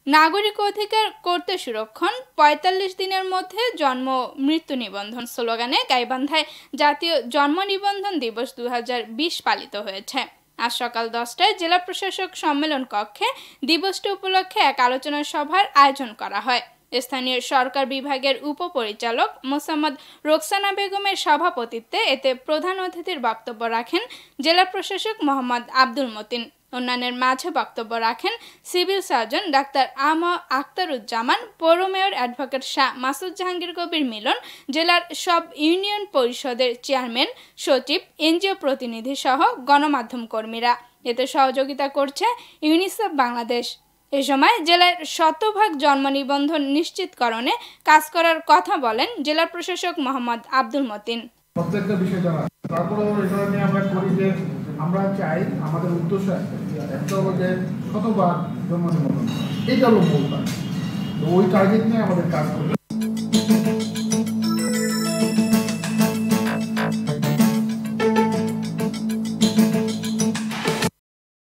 নাগরিক অধিকার করতে সুরক্ষণ ৪৫ দিনের মধ্যে জন্ম মৃত্যু নিবন্ধন স্লোগানে গাইবান্ধায় জাতীয় জন্ম নিবন্ধন দিবস ২০২০ পালিত হয়েছে। আজ সকাল ১০টায় জেলা প্রশাসক সম্মেলন কক্ষে দিবসটি উপলক্ষে এক আলোচনা সভার আয়োজন করা হয়। স্থানীয় সরকার বিভাগের উপপরিচালক মোসাম্মদ রোকসানা বেগমের সভাপতিত্বে এতে প্রধান অতিথির বক্তব্য রাখেন জেলা প্রশাসক মোহাম্মদ আব্দুল মতিন। অন্যান্যের মাঝে বক্তব্য রাখেন সিভিল সার্জন ডাক্তার আখতারুজ্জামান, পৌর মেয়র অ্যাডভোকেট শাহ মাসুদ জাহাঙ্গীর কবির মিলন, জেলার সব ইউনিয়ন পরিষদের চেয়ারম্যান, সচিব, এনজিও প্রতিনিধি সহ গণমাধ্যম কর্মীরা। এতে সহযোগিতা করছে ইউনিসেফ বাংলাদেশ। এ সময় জেলার শতভাগ জন্ম নিবন্ধন নিশ্চিতকরণে কাজ করার কথা বলেন জেলা প্রশাসক মোহাম্মদ আব্দুল মতিন। প্রত্যেকটা বিষয় জানা, তারপরে এটা নিয়ে আমরা করি যে আমরা চাই আমাদের উদ্দেশ্য একটা হলো যে শতভাগ জন্ম নিবন্ধন, এইটা হলো মূল টার্গেট। ওই টার্গেট নিয়ে আমাদের কাজ করি।